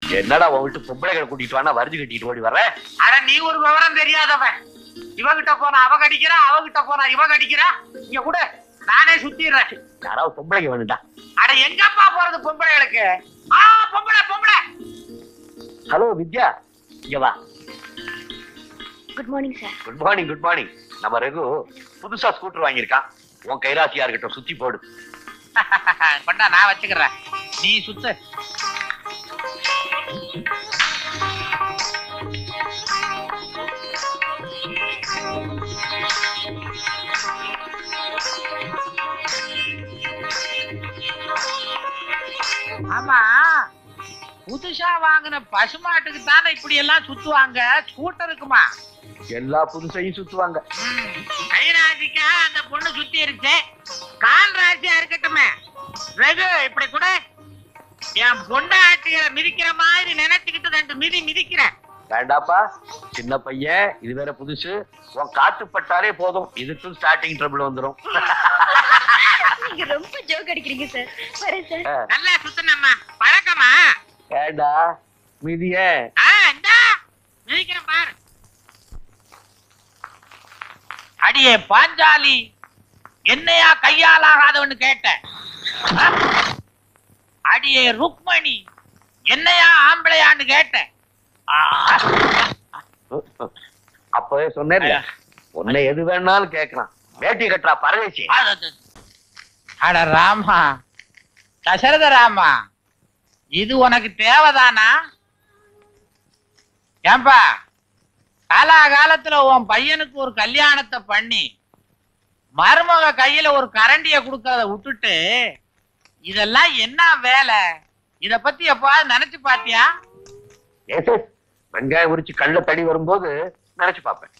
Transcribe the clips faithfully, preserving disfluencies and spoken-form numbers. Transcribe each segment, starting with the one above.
என்னடா உன் வீட்டு பொம்பளைகளை கூட்டிட்டு வானா வருது கட்டிட்டு ஓடி வர்ற? அட நீ ஒரு விவரம் தெரியாதவன். இவகிட்ட போனா அவ கடிக்கிறா, அவகிட்ட போனா இவ கடிக்கிறா. இங்க கூட நானே சுத்திடுறேன். யாராவது பொம்பளைங்க வேணும்டா. அட எங்கப்பா போறது பொம்பளைகளுக்கு? ஆ பொம்பளை பொம்பளை. ஹலோ வித்யா, இங்க வா. Good morning sir. Good morning good morning. நம்ம ரகு புதுசா ஸ்கூட்டர் வாங்கியிருக்கான். உன் கைராசியா இருக்கட்டும், சுத்தி போடு. கொண்டா நான் வச்சுக்கிறேன், நீ சுத்து. ஆமா, புதுசா வாங்கின பசுமாட்டுக்கு தானே இப்படி எல்லாம் சுத்துவாங்க, ஸ்கூட்டருக்குமா? எல்லா புதுசையும் சுத்துவாங்க. கைராசிக்கா அந்த பொண்ணு சுத்தி இருச்சு, கால் ராசியா இருக்கட்டுமே. ரகு இப்படி கூட என் பொண்டாட்டிகளை மிதிக்கிற மாதிரி நினைச்சுக்கிட்டு ரெண்டு மிதி மிதிக்கிறேன். வேண்டாப்பா, சின்ன பையன், இது வேற புதுசு. உன் காத்து பட்டாலே போதும், இதுக்கும் ஸ்டார்டிங் ட்ரபிள் வந்துடும். நீங்க ரொம்ப ஜோக் அடிக்கிறீங்க சார். வரேன் சார். நல்லா சுத்தனம்மா, பழக்கமா? ஏண்டா மிதிய மிதிக்கிறேன் பாரு. அடியே பாஞ்சாலி, என்னையா கையால் ஆகாதவன்னு கேட்டேன். அடியே ருக்மணி, என்னையா ஆம்பளையான்னு கேட்டேன். அப்பவே சொன்னேன், உன்னை எது வேணாலும் கேட்கலாம். வேட்டி கட்டுறா பரவேசி. அட ராமா, தசரத ராமா, இது உனக்கு தேவைதானா? ஏன்பா, காலாகாலத்துல உன் பையனுக்கு ஒரு கல்யாணத்தை பண்ணி மருமக கையில ஒரு கரண்டிய குடுக்கறத விட்டுட்டு இதெல்லாம் என்ன வேலை? இத பத்தி எப்பாவது நினைச்சு பாத்தியா? வெங்காயம் உரிச்சு கண்ணுல தடி வரும்போது நினைச்சு பாப்பேன்.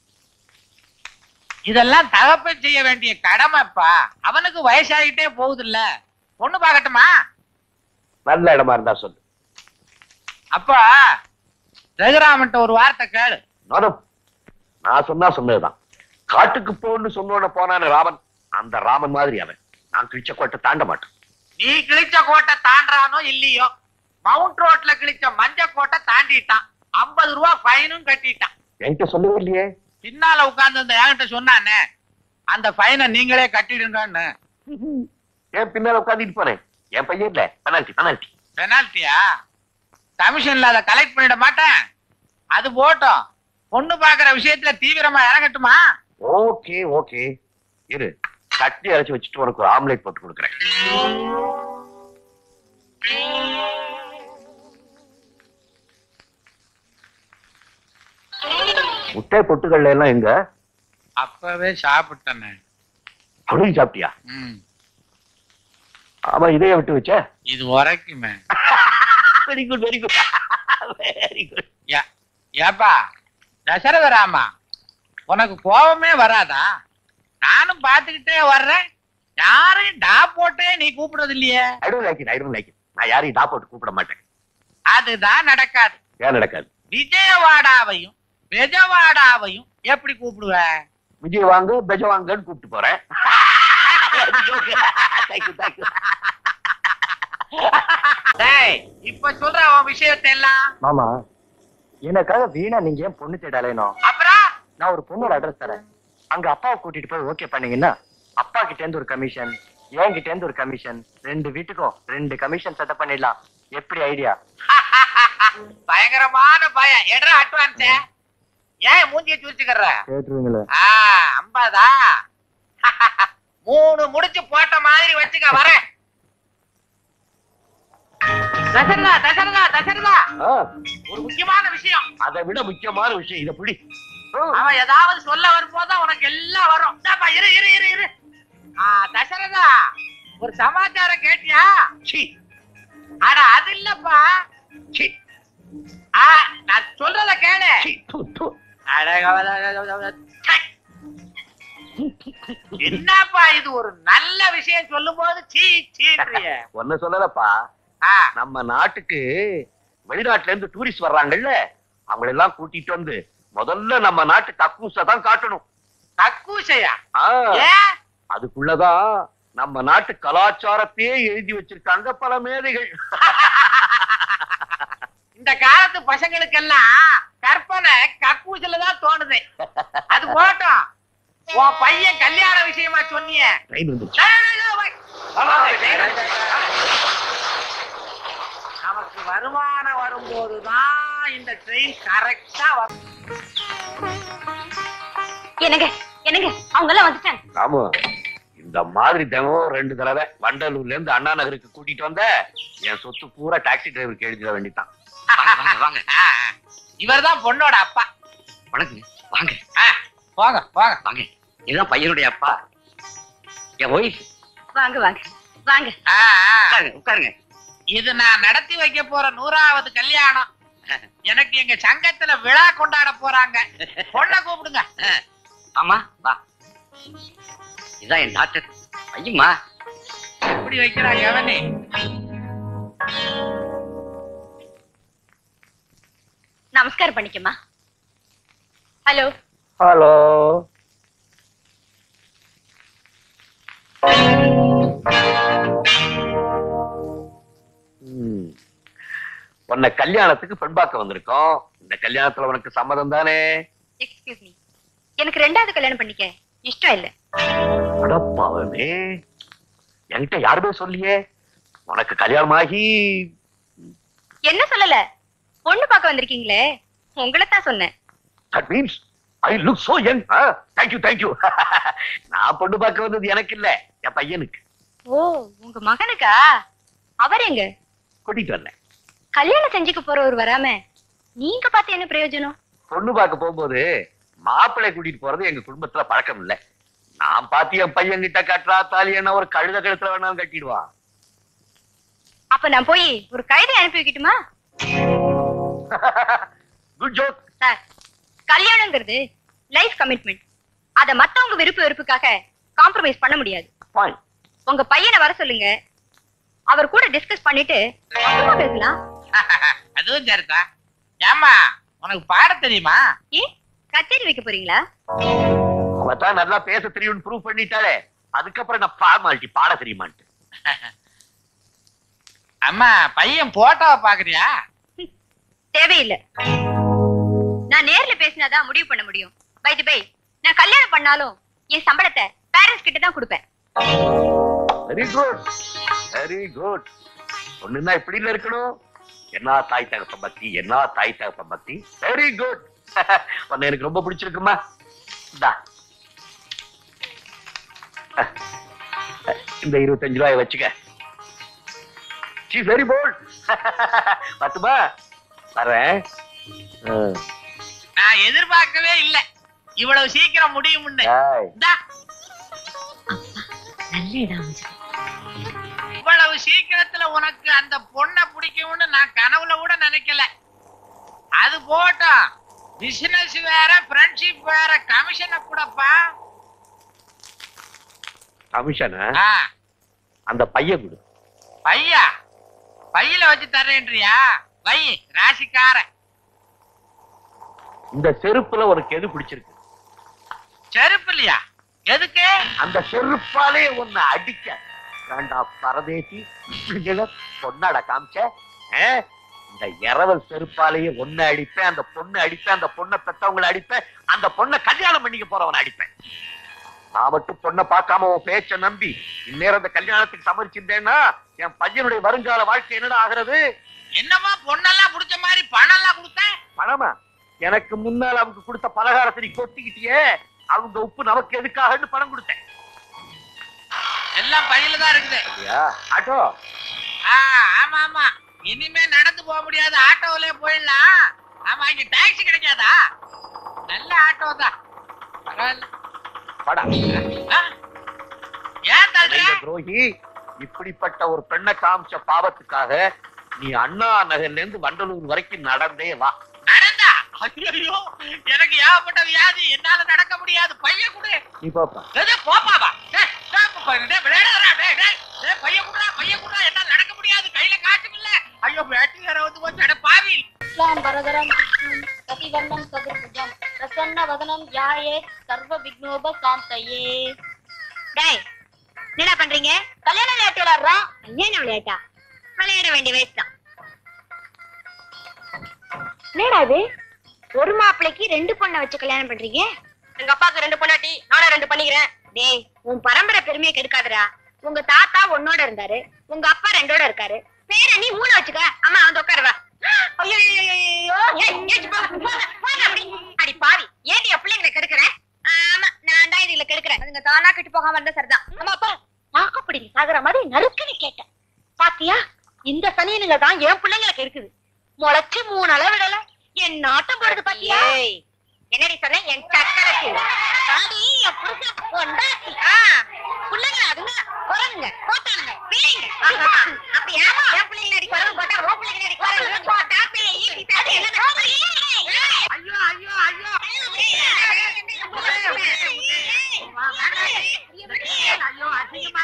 இதெல்லாம் தகப்பன் செய்ய வேண்டிய கடமைப்பா. அவனுக்கு வயசாகிட்டே போகுது இல்ல, பொண்ணு பாக்கட்டுமா? நல்ல இடமா இருந்தா சொல்லு. அப்பா ரகுராமன்ட்ட ஒரு வார்த்தை கேளு. நான் சொன்னா சொன்னதுதான். காட்டுக்கு போன்னு சொன்னோட போனான ராமன், அந்த ராமன் மாதிரி அவன். நான் கிழிச்ச கோட்டை தாண்ட மாட்டேன். நீ கிழிச்ச கோட்டை தாண்டானோ இல்லையோ, மவுண்ட் ரோட்ல கிழிச்ச மஞ்ச கோட்டை தாண்டிட்டான். ஐம்பது ரூபா ஃபைனும் கட்டிட்டான். என்கிட்ட சொல்லவே இல்லையே. பின்னால உட்கார்ந்து இந்த என்கிட்ட சொன்னானே, அந்த ஃபைனை நீங்களே கட்டிடுங்கன்னு. ஏன் பின்னால உட்காந்துட்டு போனேன்? என் பையன் இல்ல, பெனால்டி பெனால்டி பெனால்டியா? கமிஷன்ல அதை கலெக்ட் பண்ணிட மாட்டேன். அது போட்டோம், பொண்ணு பாக்குற விஷயத்துல தீவிரமா இறங்கட்டுமா? ஓகே ஓகே, இரு, சட்னி அரைச்சு வச்சுட்டு உனக்கு ஒரு ஆம்லேட் போட்டு கொடுக்குறேன். முட்டை பொட்டுக்கள்ல எல்லாம் எங்க? அப்பவே சாப்பிட்டேன். அப்படியே சாப்பிட்டியா? ஆமா, இதைய விட்டு வச்ச. இது உரைக்குமே. Very good very good very good. ஏப்பா தசரத ராமா, உனக்கு கோபமே வராதா? நானும் பாத்துக்கிட்டே வர்றேன், யாரையும் டா போட்டே நீ கூப்பிடுறது இல்லையே. I don't like it I don't like it. நான் யாரையும் டா போட்டு கூப்பிட மாட்டேன். அதுதான் நடக்காது. ஏன் நடக்காது? விஜயவாடாவையும் பெஜவாடாவையும் எப்படி கூப்பிடுவ? விஜய் வாங்க பெஜ வாங்கன்னு கூப்பிட்டு போறேன். இப்ப சொல்ற உன் விஷயத்தை எல்லாம். மாமா, எனக்காக வீணா நீங்க ஏன் பொண்ணு தேடலேனோ? அப்புறம் நான் ஒரு பொண்ணோட அட்ரஸ் தரேன். அங்க அப்பாவை கூட்டிட்டு போய் ஓகே பண்ணீங்கன்னா அப்பா கிட்ட இருந்து ஒரு கமிஷன், என் கிட்ட இருந்து ஒரு கமிஷன், ரெண்டு வீட்டுக்கும் ரெண்டு கமிஷன் செட்டப் பண்ணிடலாம். எப்படி ஐடியா? பயங்கரமான பயம். எடா அட்வான்ஸ். ஏன் மூஞ்சிய சுரிச்சுக்கற? கேட்டுருவீங்களே. ஐம்பதா? மூணு முடிச்சு போட்ட மாதிரி வச்சுக்க. வரேன். தசரதா தசரதா தசரதா, ஒரு முக்கியமான விஷயம். அதை விட முக்கியமான விஷயம் இதை பிடி. அவன் ஏதாவது சொல்ல வரும்போதுதான் உனக்கு எல்லாம் வரும். இரு இரு இரு இரு. தசரதா, ஒரு சமாச்சாரம் கேட்டியா? அட அது இல்லப்பா, நான் சொல்றத கேளு. என்னப்பா இது, ஒரு நல்ல விஷயம் சொல்லும் போது சீ சீன்றிய. ஒன்னு சொல்லலப்பா, நம்ம நாட்டுக்கு வெளிநாட்டுல இருந்து டூரிஸ்ட் வர்றாங்கல்ல, அவங்களை எல்லாம் கூட்டிட்டு வந்து முதல்ல நம்ம நாட்டு கக்கூசை தான் காட்டணும். கக்கூசையா? அதுக்குள்ளதான் நம்ம நாட்டு கலாச்சாரத்தையே எழுதி வச்சிருக்காங்க பல மேதைகள். இந்த காலத்து பசங்களுக்கெல்லாம் கற்பனை கக்கூசில தான் தோணுது. அது போட்டோம். உன் பையன் கல்யாண விஷயமா சொன்னிய நமக்கு வருமானம் வரும்போதுதான் இந்த ட்ரெயின் கரெக்டா வரும். என்னங்க என்னங்க அவங்க எல்லாம் வந்துட்டாங்க. ஆமா, இந்த மாதிரி தினம் ரெண்டு தடவை வண்டலூர்ல இருந்து அண்ணா நகருக்கு கூட்டிட்டு வந்த என் சொத்து பூரா டாக்ஸி டிரைவருக்கு எழுதிட வேண்டித்தான். வாங்க. இவர்தான் பொண்ணோட அப்பா. வணக்கம். வாங்க போங்க போங்க. வாங்க. இதுதான் பையனுடைய அப்பா, என் ஒய்ஃப். வாங்க வாங்க வாங்க. உட்காருங்க உட்காருங்க. இது நான் நடத்தி வைக்க போற நூறாவது கல்யாணம். எனக்கு எங்க சங்கத்துல விழா கொண்டாட போறாங்க. பொண்ணை கூப்பிடுங்க. ஆமா வா. இதான் என் டாக்டர் ஐயம்மா. எப்படி வைக்கிறாங்க எவனே? நமஸ்காரம் பண்ணிக்கமா. Hello hello. உன்னை கல்யாணத்துக்கு பெண் பார்க்க வந்திருக்கோம். இந்த கல்யாணத்துல உனக்கு சம்மதம் தானே? எக்ஸ்கியூஸ் மீ, எனக்கு ரெண்டாவது கல்யாணம் பண்ணிக்க இஷ்டம் இல்ல. அடப்பாவமே, என்கிட்ட யாருமே சொல்லியே. உனக்கு கல்யாணம் ஆகி என்ன சொல்லல, பொண்ணு பார்க்க வந்திருக்கீங்களே, உங்களை தான் சொன்னேன். that means I look so young. Thank you, thank you. நான் பொண்ணு பார்க்க வந்தது எனக்கு இல்ல, என் பையனுக்கு. ஓ, உங்க மகனுக்கா? அவர் எங்க? கூட்டிட்டு வரல. கல்யாணம் செஞ்சுக்க போறவர் வராம நீங்க பார்த்து என்ன பிரயோஜனம்? பொண்ணு பார்க்க போகும்போது மாப்பிள்ளை கூட்டிட்டு போறது எங்க குடும்பத்துல பழக்கம் இல்ல. நான் பார்த்து என் பையன் கிட்ட கட்டுறா தாலி என்ன ஒரு கழுத கழுத்துல வேணாலும் கட்டிடுவான். அப்ப நான் போய் ஒரு கைதை அனுப்பி வைக்கட்டுமா? Good joke. சார், கல்யாணங்கிறது லைஃப் கமிட்மெண்ட். அத மத்தவங்க விருப்ப வெறுப்புக்காக காம்ப்ரமைஸ் பண்ண முடியாது. Fine. உங்க பையனை வர சொல்லுங்க, அவர் கூட டிஸ்கஸ் பண்ணிட்டு அப்புறமா பேசலாம். அதுவும் சரிதான். ஏமா, உனக்கு பாட தெரியுமா? ஏ, கச்சேரி வைக்க போறீங்களா? அவதான் நல்லா பேச தெரியும்னு ப்ரூவ் பண்ணிட்டாலே, அதுக்கப்புறம் நான் ஃபார்மாலிட்டி பாட தெரியுமான்ட்டு. அம்மா, பையன் போட்டோவை பாக்குறியா? தேவையில்லை, நான் நேர்ல பேசினாதான் முடிவு பண்ண முடியும். பை தி பை, நான் கல்யாணம் பண்ணாலும் என் சம்பளத்தை பேரண்ட்ஸ் கிட்ட தான் கொடுப்பேன். Very good, very good. ஒண்ணுன்னா இப்படி இல்ல இருக்கணும். என்ன தாய் தகப்பன் பக்தி, என்ன தாய் தகப்பன் பக்தி. Very good. உன்னை எனக்கு ரொம்ப பிடிச்சிருக்குமா? இந்த இருபத்தஞ்சு ரூபாய் வச்சுக்க. Very bold. பத்துமா? வரேன். நான் எதிர்பார்க்கவே இல்ல இவ்வளவு சீக்கிரம் முடியும்னு. இவ்வளவு சீக்கிரத்துல உனக்கு அந்த பொண்ணை பிடிக்கும்னு நான் கனவுல கூட நினைக்கல. அது போட்டோம், பிசினஸ் வேற, ஃப்ரெண்ட்ஷிப் வேற, கமிஷனை கூடப்பா. கமிஷனா? ஆ, அந்த பைய கொடு. பையா? பையில வச்சு தர்றேன்றியா? வை, ராசிக்கார. இந்த செருப்புல உனக்கு எது பிடிச்சிருக்கு? செருப்பு இல்லையா? எதுக்கு? அந்த செருப்பாலே உன்னை அடிக்க வேண்டா பரதேசி. பொண்ணாட காமிச்ச இந்த இரவல் செருப்பாலேயே ஒண்ணு அடிப்பேன், அந்த பொண்ணு அடிப்பேன், அந்த பொண்ணை பெற்றவங்களை அடிப்பேன், அந்த பொண்ணை கல்யாணம் பண்ணிக்க போறவன் அடிப்பேன். நான் மட்டும் பொண்ணை பார்க்காம உன் பேச்ச நம்பி இந்நேரம் அந்த கல்யாணத்துக்கு சமரிச்சிருந்தேன்னா என் பையனுடைய வருங்கால வாழ்க்கை என்னடா ஆகிறது? என்னமா பொண்ணெல்லாம் புடிச்ச மாதிரி பணம் எல்லாம் கொடுத்த? பணமா? எனக்கு முன்னால் அவங்க கொடுத்த பலகாரத்தை நீ கொட்டிக்கிட்டியே, அவங்க உப்பு நமக்கு எதுக்காகன்னு பணம் கொடுத்தேன். எல்லாம் பையில தான் இருக்குது. ஆட்டோ? ஆமா ஆமா, இனிமே நடந்து போக முடியாது, ஆட்டோவிலே போயிடலாம். ஆமா, இங்க டாக்ஸி கிடைக்காதா? நல்ல ஆட்டோ தான். ஏன் தள்ளுற? துரோகி, இப்படிப்பட்ட ஒரு பெண்ணை காமிச்ச பாவத்துக்காக நீ அண்ணா நகர்ல இருந்து வண்டலூர் வரைக்கும் நடந்தே வா. நடந்தா? ஐயோ, எனக்கு ஏகப்பட்ட வியாதி, என்னால நடக்க முடியாது. பைய கொடு. நீ பாப்பா. போப்பாவா? விளையாடுறா, பைய குடுறா, பைய குடுறா, என்னால நடக்க முடியாது, கையில காசும் இல்ல. ஐயோ, பேட்டி வேற வந்து போச்சு. பாவி. வரதரம் விஷ்ணும் கதிவர்ணம் சதுர்புஜம் பிரசன்ன வதனம் யாயே சர்வ விக்னோப சாந்தையே. டேய், என்ன பண்றீங்க? கல்யாண விளையாட்டு விளையாடுறோம். கல்யாண விளையாட்டா? விளையாட வேண்டிய வயசு தான். என்னடா இது ஒரு மாப்பிளைக்கு ரெண்டு பொண்ணை வச்சு கல்யாணம் பண்றீங்க? எங்க அப்பாக்கு ரெண்டு பொண்டாட்டி, நானும் ரெண்டு பண்ணிக்கிறேன். டேய் உன் பரம்பரை பெருமையை கெடுக்காதடா. உங்க தாத்தா ஒன்னோட இருந்தாரு, உங்க அப்பா ரெண்டோட இருக்காரு, பேர நீ மூணு வச்சுக்க. அம்மா வந்து உட்காருவா. அடி பாவி, ஏன் என் பிள்ளைங்களை கெடுக்கிற? ஆமா நான் தான் இதுல கெடுக்கிறேன். அதுங்க தானா கெட்டு போகாம இருந்தா சரிதான். அம்மா அப்பா நாக்கப்படி சாகுற மாதிரி நறுக்குன்னு கேட்டேன். பாத்தியா, இந்த சனியனுங்க தான் என் பிள்ளைங்களை கெடுக்குது. முளைச்சு மூணு அளவிடல என் நாட்டம் போடுது. பாத்தியா என்னடி சொன்ன? என் சக்கரைக்கு பிள்ளைங்க அதுங்க குரங்குங்க போட்டானுங்க பேய்ங்க. அப்படியா என் பிள்ளைங்க அடி குரங்கு போட்டா ஓ பிள்ளைங்க அடி குரங்கு போட்டா பேய் ஈட்டி தாடி என்ன? ஐயோ ஐயோ ஐயோ ஐயோ அதிகமா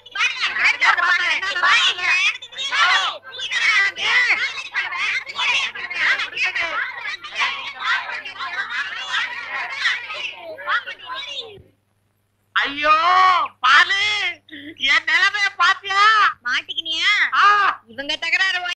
ஐயோ பாலு, என் நிலைமைய பாத்தியா? மாட்டிக்கினியா? ஆ, இவங்க தகர